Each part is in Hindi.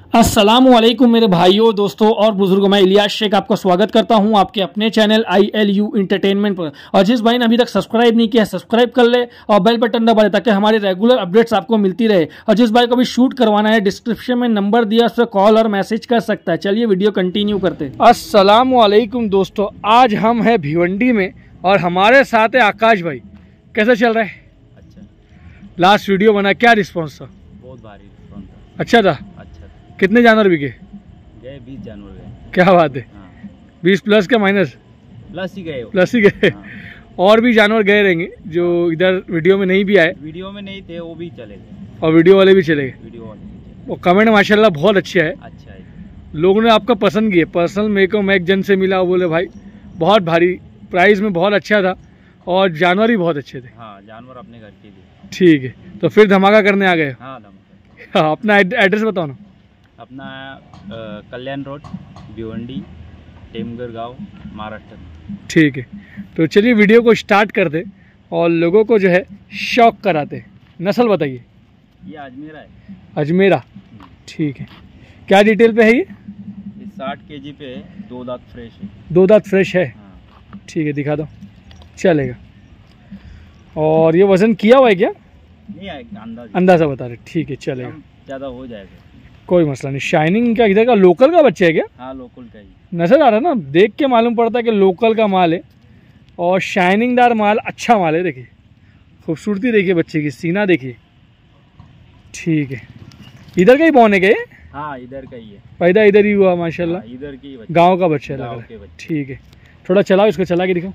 अस्सलामुअलैकुम मेरे भाइयों, दोस्तों और बुजुर्गों। मैं इलियास शेख आपका स्वागत करता हूं आपके अपने चैनल ILU इंटरटेनमेंट पर। और जिस भाई ने अभी तक सब्सक्राइब नहीं किया, सब्सक्राइब कर ले और बेल बटन दबा दे ताकि हमारी रेगुलर अपडेट्स आपको मिलती रहे। और जिस भाई को भी शूट करवाना है, डिस्क्रिप्शन में नंबर दिया, उस पर कॉल और मैसेज कर सकता है। चलिए वीडियो कंटिन्यू करते हैं। अस्सलामुअलैकुम दोस्तों, आज हम हैं भिवंडी में और हमारे साथ है आकाश भाई। कैसा चल रहा है? अच्छा। लास्ट वीडियो बना, क्या रिस्पॉन्स था? बहुत भारी रिस्पॉन्स था। अच्छा था? कितने जानवर बिके? गए 20 जानवर गए। क्या बात है। हाँ। 20 प्लस क्या माइनस? प्लस ही गए। प्लस ही गए। हाँ। और भी जानवर गए रहेंगे जो इधर वीडियो में नहीं भी आए। वीडियो में नहीं थे वो भी चले गए और वीडियो वाले भी चले गए। वीडियो वाले। वो कमेंट माशाल्लाह बहुत अच्छे है। अच्छा है। लोगों ने आपका पसंद किया। पर्सनल मेरे को, मैं एक जन से मिला, वो बोले भाई बहुत भारी, प्राइस में बहुत अच्छा था और जानवर भी बहुत अच्छे थे। हाँ, जानवर अपने घर के थे। ठीक है, तो फिर धमाका करने आ गए। हाँ, धमाका। अपना एड्रेस बताओ ना। अपना कल्याण रोड, भिवंडी, टेमगर गांव, महाराष्ट्र। ठीक है, तो चलिए वीडियो को स्टार्ट करते और लोगों को जो है शौक कराते। नस्ल बताइए। ये अजमेरा है। अजमेरा, ठीक है। क्या डिटेल पे है ये? 60 kg पे है, 2 दांत फ्रेश है। 2 दांत फ्रेश है। हाँ। ठीक है, दिखा दो, चलेगा। और ये वजन किया हुआ है क्या? नहीं आएगा, अंदाजा बता रहे। ठीक है, चलेगा, ज़्यादा हो जाएगा, कोई मसला नहीं। शाइनिंग क्या इधर का लोकल का बच्चा है क्या? हाँ, लोकल का ही नजर आ रहा है ना, देख के मालूम पड़ता है कि लोकल का माल है और शाइनिंगदार माल, अच्छा माल है। देखिए खूबसूरती देखिए बच्चे की, सीना देखिए। ठीक है, इधर का ही बौने के? हाँ, इधर का ही है, पैदा इधर ही हुआ माशाल्लाह। हाँ, इधर की गांव का बच्चा लग रहा है। ठीक है, थोड़ा चलाओ इसको, चला के दिखाओ।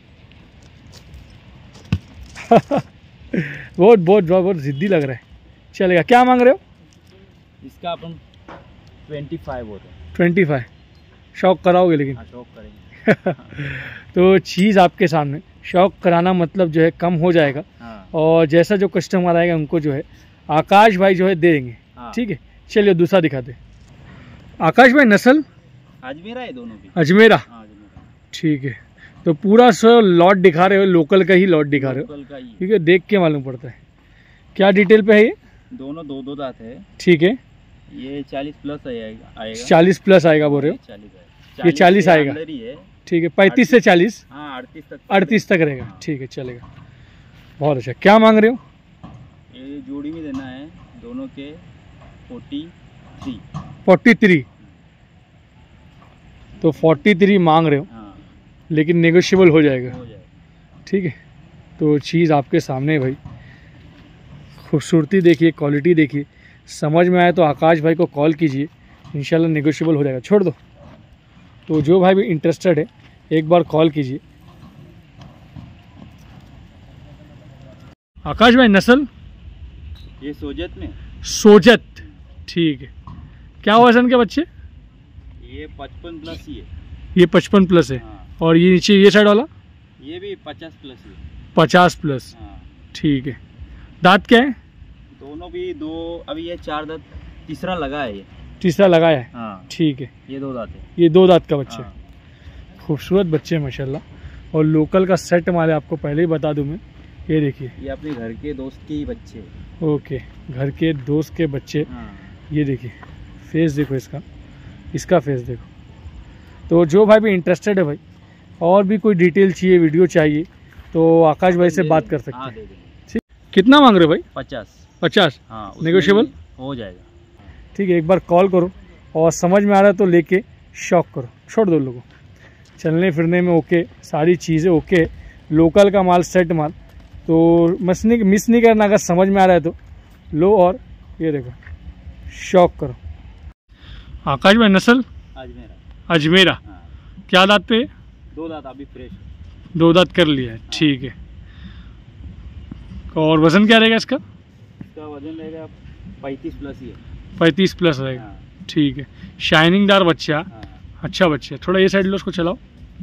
बहुत बहुत बहुत जिद्दी लग रहा है। चलेगा। क्या मांग रहे हो इसका? अपन 25 होता है। 25 शौक कराओगे? लेकिन हाँ, शौक करेंगे। तो चीज़ आपके सामने, शौक कराना मतलब जो है कम हो जाएगा। हाँ। और जैसा जो कस्टमर आएगा उनको जो है आकाश भाई जो है दे देंगे। हाँ। ठीक है, चलिए दूसरा दिखाते। आकाश भाई नस्ल अजमेरा है, दोनों भी अजमेरा। ठीक है, तो पूरा सो लॉट दिखा रहे हो, लोकल का ही लॉट दिखा रहे हो। ठीक है, देख के मालूम पड़ता है। क्या डिटेल पे है ये? दोनों 2 दांत है। ठीक है, ये 40 प्लस आएगा। 40 प्लस आएगा बोल रहे हो? 40 ये 40 आएगा। ठीक है, 35 से 40। हाँ, 38 तक रहेगा। हाँ। ठीक है, चलेगा, बहुत अच्छा। क्या मांग रहे हो? ये जोड़ी में देना है दोनों के 43। तो 43 मांग रहे हो। हाँ। लेकिन नेगोशिएबल हो जाएगा। ठीक है, तो चीज़ आपके सामने है भाई। खूबसूरती देखिए, क्वालिटी देखिए, समझ में आए तो आकाश भाई को कॉल कीजिए, इंशाल्लाह नेगोशिएबल हो जाएगा। छोड़ दो। तो जो भाई भी इंटरेस्टेड है एक बार कॉल कीजिए। आकाश भाई नस्ल? ये सोजत में। सोजत, ठीक है। क्या वजन के बच्चे? ये 55 प्लस ही है। ये 55 प्लस है। हाँ। और ये नीचे ये साइड वाला? ये भी 50 प्लस है। 50 प्लस। हाँ। ठीक है, दांत क्या है? दोनों भी 2, अभी ये 4 दांत, तीसरा लगा है। ये तीसरा लगाया है। हाँ। ठीक है, ये 2 दांत है। ये 2 दांत का बच्चा। हाँ। खूबसूरत बच्चे माशाल्लाह। और लोकल का सेट माल है, आपको पहले ही बता दूं मैं। ये देखिए, ये अपने घर के दोस्त के ही बच्चे। ओके, घर के दोस्त के बच्चे। हाँ। ये देखिए फेस देखो इसका फेस देखो। तो जो भाई भी इंटरेस्टेड है भाई, और भी कोई डिटेल चाहिए, वीडियो चाहिए, तो आकाश भाई से बात कर सकते हैं। ठीक, कितना मांग रहे हो भाई? 50। हाँ, नेगोशिएबल हो जाएगा। ठीक है, एक बार कॉल करो और समझ में आ रहा है तो लेके शौक करो। छोड़ दो लोगों, चलने फिरने में ओके, सारी चीज़ें ओके, लोकल का माल, सेट माल। तो मिस नहीं करना, अगर समझ में आ रहा है तो लो और ये देखो शौक करो। आकाश भाई नस्ल? अजमेरा। हाँ। क्या दांत पे? 2 दांत अभी फ्रेश। 2 दांत कर लिया है। ठीक है, और वजन क्या रहेगा इसका? इसका वजन रहेगा 35 प्लस ही है। 35 प्लस रहेगा। हाँ। ठीक है, शाइनिंगदार बच्चा। हाँ। अच्छा बच्चा। थोड़ा ये साइड लो, उसको चलाओ।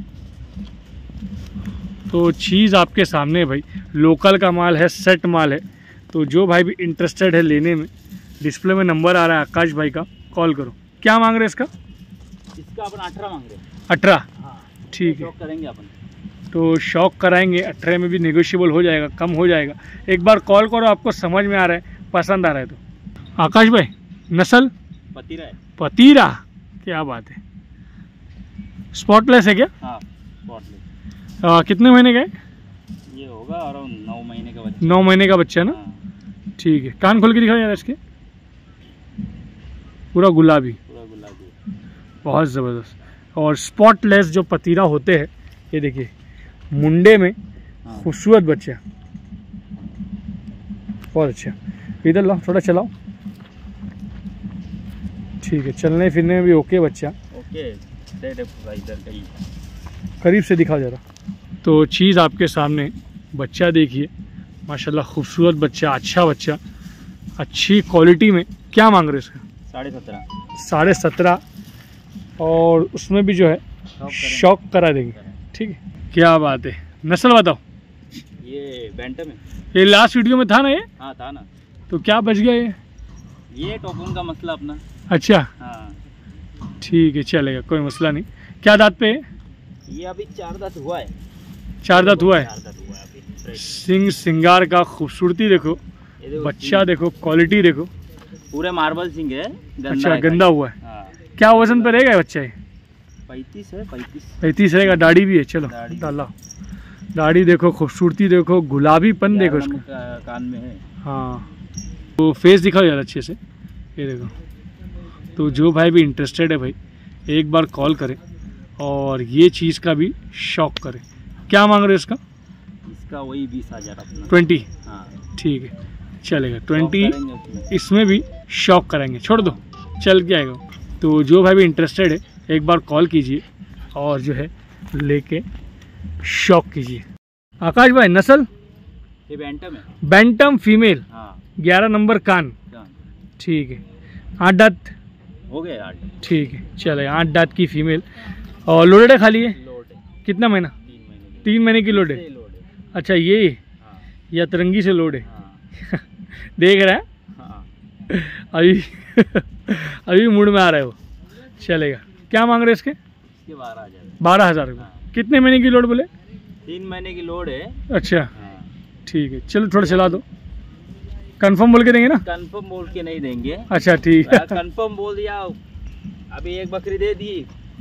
तो चीज़ आपके सामने है भाई, लोकल का माल है, सेट माल है। तो जो भाई भी इंटरेस्टेड है लेने में, डिस्प्ले में नंबर आ रहा है आकाश भाई का, कॉल करो। क्या मांग रहे हैं इसका? इसका अपन 18 मांग रहे हैं। 18। हाँ। ठीक है, शौक करेंगे अपन। तो शौक कराएंगे। 18 में भी नेगोशिएबल हो जाएगा, कम हो जाएगा। एक बार कॉल करो, आपको समझ में आ रहा है, पसंद आ रहा है तो। आकाश भाई नस्ल? पतीरा है। पतीरा, क्या बात है। स्पॉटलेस है क्या? हाँ स्पॉटलेस। कितने महीने का है? ये होगा अराउंड 9 महीने का बच्चा। 9 महीने का बच्चा ना? हाँ। ठीक है, कान खोल के दिखाओ यार इसके। पूरा गुलाबी, पूरा गुलाबी, बहुत ज़बरदस्त। और स्पॉटलेस जो पतीरा होते हैं, ये देखिए मुंडे में हाँ। खूबसूरत बच्चा, बहुत अच्छा। इधर लाओ, थोड़ा चलाओ। ठीक है, चलने फिरने में भी ओके बच्चा। ओके, इधर कहीं करीब से दिखाओ ज़रा। तो चीज़ आपके सामने, बच्चा देखिए माशाल्लाह, खूबसूरत बच्चा, अच्छा बच्चा, अच्छी क्वालिटी में। क्या मांग रहे इसका? 17.5। 17.5। और उसमें भी जो है शौक करा देंगे। ठीक है, क्या बात है। नस्ल बताओ। ये बैंटम है। ये लास्ट वीडियो में था ना ये? हाँ था ना। तो क्या बच गया ये टोकन का मसला अपना। अच्छा हाँ ठीक है, चलेगा, कोई मसला नहीं। क्या दांत पे है? ये अभी 4 दांत हुआ है। 4 दांत हुआ है। 4 दांत हुआ है अभी। सिंग सिंगार का खूबसूरती देखो, बच्चा देखो, क्वालिटी देखो। पूरे मार्बल सिंग है। अच्छा, गंदा हुआ है। हाँ। क्या वजन पे रहेगा बच्चा ये? 35 है। 35 रहेगा। दाढ़ी भी है, चलो दाढ़ी। डाला। दाढ़ी देखो, खूबसूरती देखो, गुलाबीपन देखो इसका। कान में है। हाँ, तो फेस दिखाओ यार अच्छे से। ये देखो। तो जो भाई भी इंटरेस्टेड है भाई, एक बार कॉल करें और ये चीज़ का भी शौक करें। क्या मांग रहे हो इसका? इसका वही 20,000 अपना। 20। हाँ ठीक है, चलेगा। शौक 20 करेंगे उसमें। इसमें भी शौक कराएंगे, छोड़ दो, चल के आएगा। तो जो भाई भी इंटरेस्टेड है, एक बार कॉल कीजिए और जो है लेके शौक कीजिए। आकाश भाई, नस्ल? ये बैंटम है। Bantam female. हाँ 11 नंबर कान। ठीक है, 8 दांत हो गए 8। ठीक है, चले। 8 दांत की फीमेल। और लोडेड है खाली है? लोड है। कितना महीना? 3 महीने। 3 महीने की लोड है। लोड है। अच्छा, ये हाँ। या तरंगी से लोड है। हाँ। देख रहा है हाँ। अभी अभी मूड में आ रहा है वो। चलेगा। क्या मांग रहे हैं इसके? इसके 12,000। 12,000 रुपये। हाँ। कितने महीने की लोड बोले? 3 महीने की लोड है। अच्छा हाँ। ठीक है, चलो थोड़ा चला दो। कंफर्म बोल के देंगे ना? कंफर्म बोल के नहीं देंगे। अच्छा ठीक है। कंफर्म बोल दिया। अभी एक बकरी दे दी,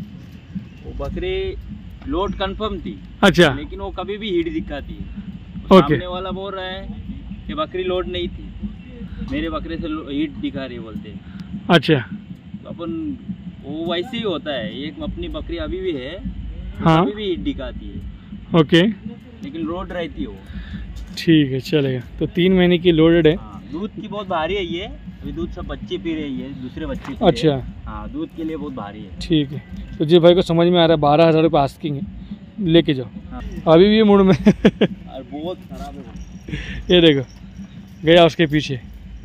वो बकरी लोड कंफर्म थी। अच्छा लेकिन वो कभी भी हीट दिखाती है। ओके। सामने वाला बोल रहा है कि बकरी लोड नहीं थी, मेरे बकरे से हीट दिखा रही है बोलते हैं। अच्छा तो अपन वो वैसे ही होता है। एक अपनी बकरी अभी भी है, हाँ अभी भी हीट दिखाती है, ओके लेकिन लोड रहती है वो। ठीक है, चलेगा। तो 3 महीने की लोडेड है। हाँ, दूध की बहुत भारी है ये। अभी दूध सब बच्चे पी रही है, दूसरे बच्चे पी अच्छा रहे हैं। हाँ, दूध के लिए बहुत भारी है। ठीक है, तो जी भाई को समझ में आ रहा है। 12,000 रुपये आस्किंग है, लेके जाओ। हाँ। अभी भी ये मूड में और बहुत खराब है। ये देखो, गया उसके पीछे।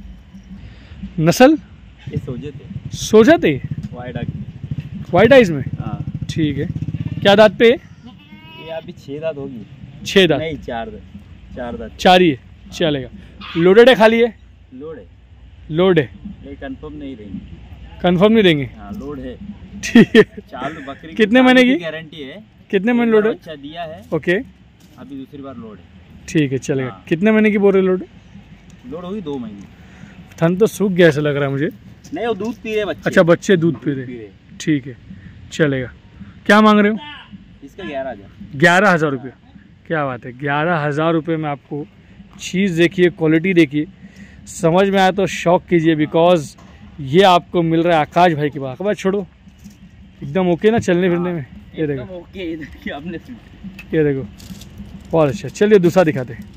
नस्ल? ये सोजे थे। सोजा थे? वाइट आइज में। हाँ। ठीक है, क्या दांत पे? ये अभी 6 दांत होगी। 6 दांत? नहीं 4 दांत। 4 दांत। 4 ही है, चलेगा। लोडेड है खाली है? लोड है। लोड है। ये कंफर्म नहीं देंगे। कंफर्म नहीं देंगे? हाँ लोड है। ठीक है। चालू बकरी कितने महीने की गारंटी है? कितने महीने लोड है? अच्छा दिया है, ओके अभी दूसरी बार लोड है। ठीक है, चलेगा। हाँ। कितने महीने की बोल रहे लोड? लोड होगी 2 महीने। थन तो सूख गया ऐसा लग रहा है मुझे। नहीं वो दूध पी रहे बच्चे। अच्छा, बच्चे दूध पी रहे। ठीक है, चलेगा। क्या मांग रहे हो? इसका 11,000। 11,000 रुपये। क्या बात है, 11,000 रुपये में आपको चीज़ देखिए, क्वालिटी देखिए, समझ में आया तो शौक कीजिए। बिकॉज ये आपको मिल रहा है आकाश भाई की बात। छोड़ो, एकदम ओके ना चलने फिरने में। ये देखो, ओके, इधर की आपने ये देखो, बहुत अच्छा। चलिए दूसरा दिखाते हैं।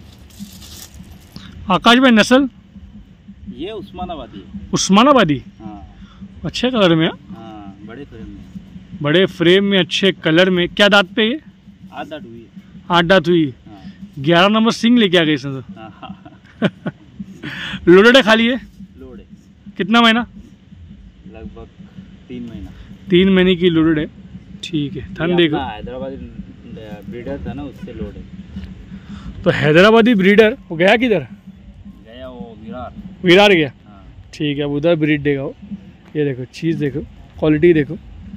आकाश भाई, नस्ल? ये उस्मानाबादी है। उस्मानाबादी। हाँ। अच्छे कलर में। हाँ, बड़े फ्रेम में। बड़े फ्रेम में, अच्छे कलर में। क्या दांत पे ये? 8 दांत हुई है। 8 दांत हुई। हाँ। 11 नंबर सिंग लेके आ गए इसमें तो। हाँ। लोडेड है खाली है? लोड है। कितना महीना? लगभग 3 महीना। 3 महीने की लोडेड है। ठीक है, थन देखो। हैदराबादी ब्रीडर था ना, उससे लोड है। तो हैदराबादी ब्रीडर वो गया किधर? गया वो विरार। विरार गया। हाँ। ठीक है, अब उधर ब्रीड देगा वो। ये देखो, चीज़ देखो, क्वालिटी देखो,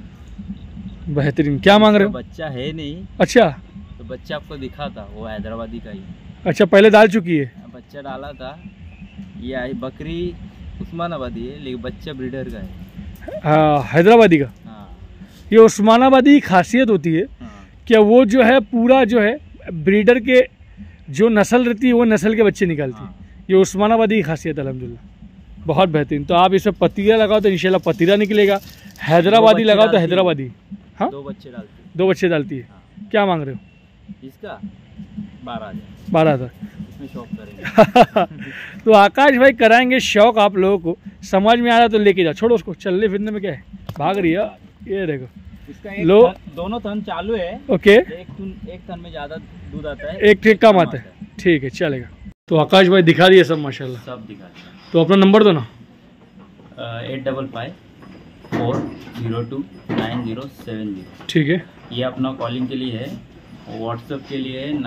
बेहतरीन। क्या मांग रहे हो? बच्चा है नहीं। अच्छा, तो बच्चा आपको दिखा था, वो हैदराबादी का ही। अच्छा, पहले डाल चुकी है। बच्चा डाला था। ये आई बकरी उस्मानाबादी है, लेकिन बच्चा ब्रीडर का है। हैदराबादी का। हाँ। ये उस्मानाबादी की खासियत होती है कि वो जो है पूरा जो है ब्रीडर के जो नस्ल रहती है वो नस्ल के बच्चे निकालती है। ये उस्मानाबादी की खासियत अल्हम्दुलिल्लाह, बहुत बेहतरीन। तो आप इसमें पतीरा लगाओ तो इंशाल्लाह पतीरा निकलेगा, हैदराबादी लगाओ तो हैदराबादी। हाँ, 2 बच्चे डालती है। 2 बच्चे डालती है। क्या मांग रहे हो? इसका 12,000। 12,000। इसमें शौक करेंगे। तो आकाश भाई कराएंगे शौक आप लोगों को, समझ में आ रहा तो लेके जाओ, छोड़ो उसको, चलने फिरने में क्या है, भाग रही है। ये देखो इसका लो, दोनों थन चालू है। ओके, एक थन में ज्यादा दूध आता है, एक ठीक कम आता है। ठीक है, चलेगा। तो आकाश भाई दिखा दिए सब माशाल्लाह, सब दिखा दिया। तो अपना नंबर दो ना। 8554029070। ठीक है, ये अपना कॉलिंग के लिए है। व्हाट्सएप के लिए है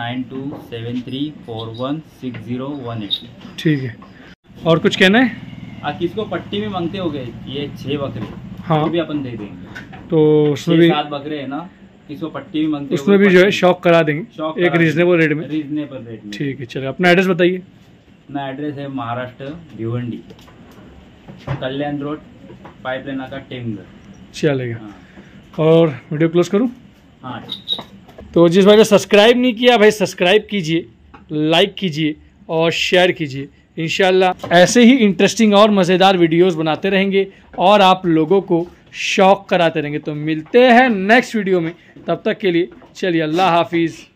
9273416018। ठीक है। और कुछ कहना है? किसको पट्टी में मांगते हो गए ये 6 बकरे, हाँ, वो भी अपन दे देंगे। तो उसमें भी 7 बकरे है ना, किसको पट्टी में मांगते हो उसमें भी जो है शौक करा देंगे, एक रीजनेबल रेट में। रीजनेबल रेट में। ठीक है, चलिए अपना एड्रेस बताइए। अपना एड्रेस है महाराष्ट्र भिवंडी, कल्याण रोड, पाइपलाइन का टेमघर। चलेगा। हाँ। और वीडियो क्लोज करूँ? हाँ। तो जिस भाई ने सब्सक्राइब नहीं किया भाई सब्सक्राइब कीजिए, लाइक कीजिए और शेयर कीजिए। इंशाल्लाह ऐसे ही इंटरेस्टिंग और मज़ेदार वीडियोस बनाते रहेंगे और आप लोगों को शौक कराते रहेंगे। तो मिलते हैं नेक्स्ट वीडियो में, तब तक के लिए चलिए अल्लाह हाफिज़।